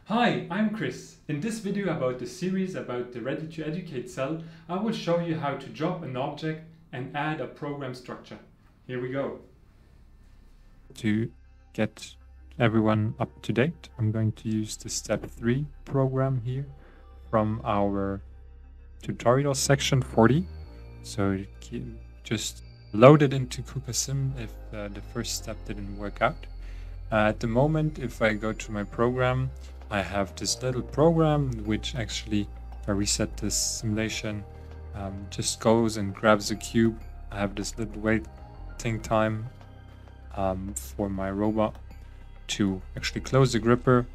Hi, I'm Chris. In this video about the series about the Ready to Educate cell, I will show you how to drop an object and add a program structure. Here we go. To get everyone up to date, I'm going to use the step 3 program here from our tutorial section 40. So just load it into KUKA.Sim if the first step didn't work out. At the moment, if I go to my program, I have this little program which actually, if I reset this simulation, just goes and grabs the cube. I have this little waiting time for my robot to actually close the gripper.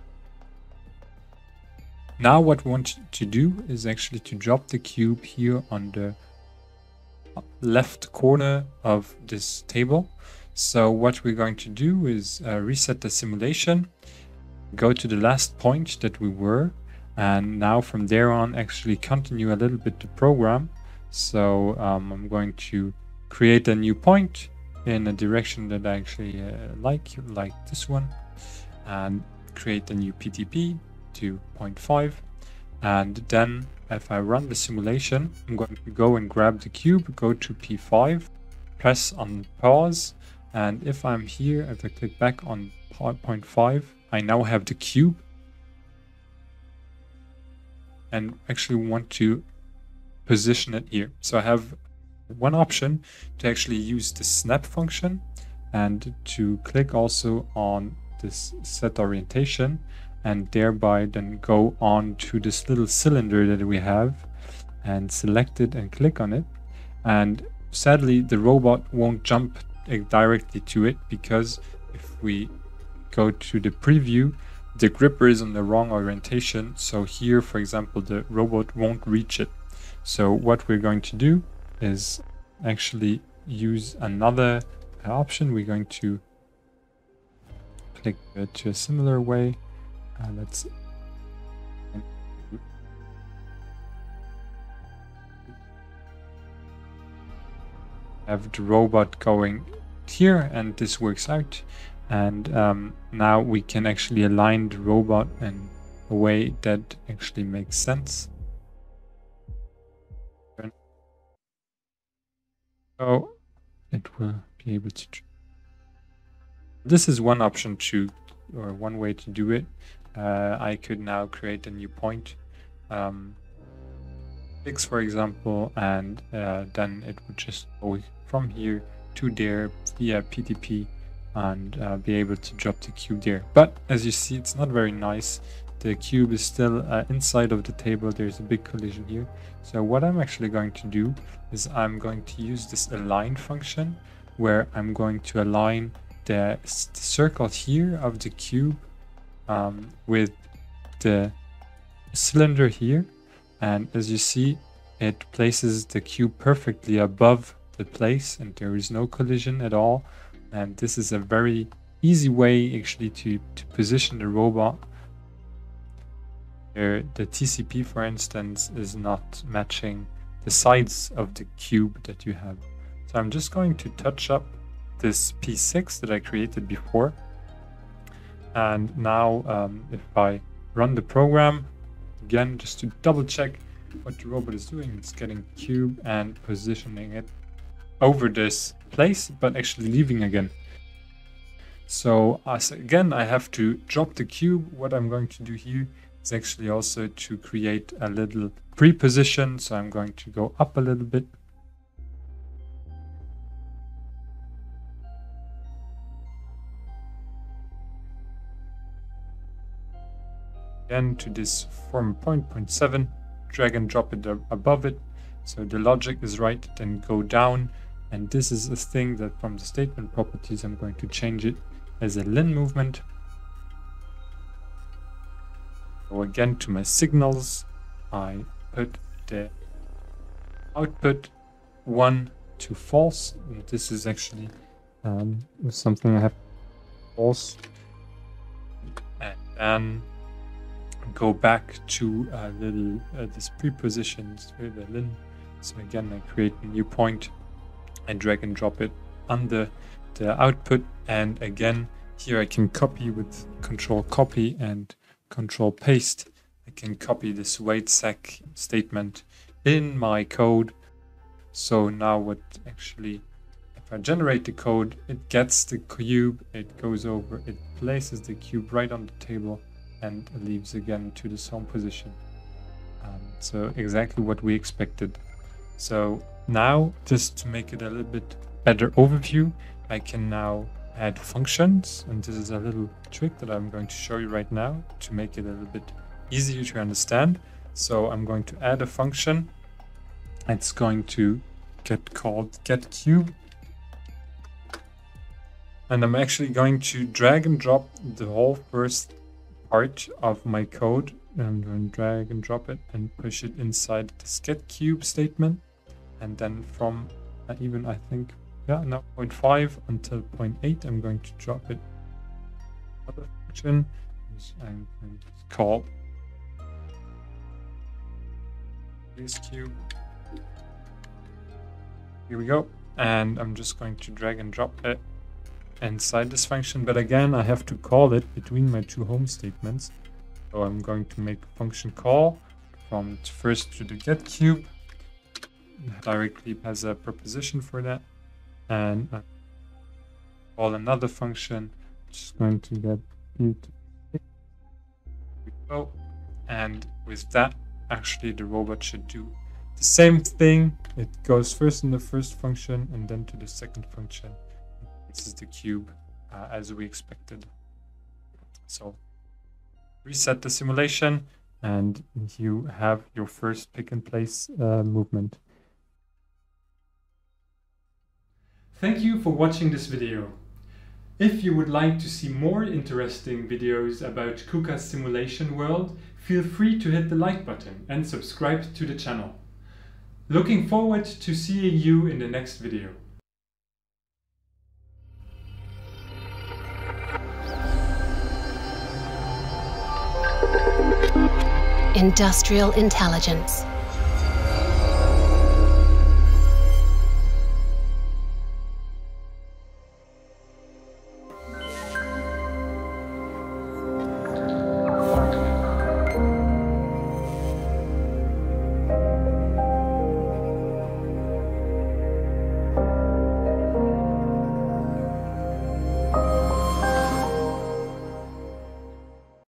Now what we want to do is actually to drop the cube here on the left corner of this table. So what we're going to do is reset the simulation, go to the last point that we were, and now from there on actually continue a little bit the program. So I'm going to create a new point in a direction that I actually like this one, and create a new PTP to 0.5. And then if I run the simulation, I'm going to go and grab the cube, go to P5, press on pause. And if I'm here, if I click back on 0.5, I now have the cube and actually want to position it here. So I have one option to actually use the snap function and to click also on this set orientation and thereby then go on to this little cylinder that we have and select it and click on it. And sadly, the robot won't jump directly to it, because if we go to the preview, the gripper is on the wrong orientation. So here, for example, the robot won't reach it. So what we're going to do is actually use another option. We're going to click to a similar way. Let's have the robot going here, and this works out. And now we can actually align the robot in a way that actually makes sense. So it will be able to. This is one option to, or one way to do it. I could now create a new point, 6 for example, and then it would just go from here to there via PTP and be able to drop the cube there. But as you see, it's not very nice. The cube is still inside of the table. There's a big collision here. So what I'm actually going to do is I'm going to use this align function, where I'm going to align the circle here of the cube with the cylinder here. And as you see, it places the cube perfectly above the place, and there is no collision at all. And this is a very easy way actually to position the robot. Here, the TCP, for instance, is not matching the sides of the cube that you have. So I'm just going to touch up this P6 that I created before. And now if I run the program, again, just to double check what the robot is doing, it's getting the cube and positioning it over this place, but actually leaving again. So again, I have to drop the cube. What I'm going to do here is actually also to create a little pre-position. So I'm going to go up a little bit. Again to this form point, 0.7, drag and drop it above it. So the logic is right, then go down. And this is a thing that from the statement properties, I'm going to change it as a lin movement. Go again to my signals. I put the output 1 to false. And this is actually something I have false. And then go back to this prepositions with the lin. So again, I create a new point. I drag and drop it under the output, and again here I can copy with control copy and Control paste, I can copy this wait_sec statement in my code. So now what actually, if I generate the code, it gets the cube, it goes over, it places the cube right on the table and leaves again to this home position. So exactly what we expected. So now, just to make it a little bit better overview, I can now add functions, and this is a little trick that I'm going to show you right now to make it a little bit easier to understand. So I'm going to add a function. It's going to get called getCube, and I'm actually going to drag and drop the whole first part of my code. I'm going to drag and drop it and push it inside this getCube statement, and then from even I think now 0.5 until 0.8 I'm going to drop it another function which I'm going to call this cube. Here we go, and I'm just going to drag and drop it inside this function, but again I have to call it between my two home statements. So I'm going to make a function call from first to the getCube, directly has a preposition for that, and I call another function which is going to get view to go, and with that actually the robot should do the same thing. It goes first in the first function and then to the second function. This is the cube as we expected. So reset the simulation and you have your first pick and place movement. Thank you for watching this video. If you would like to see more interesting videos about KUKA's simulation world, feel free to hit the like button and subscribe to the channel. Looking forward to seeing you in the next video. Industrial intelligence.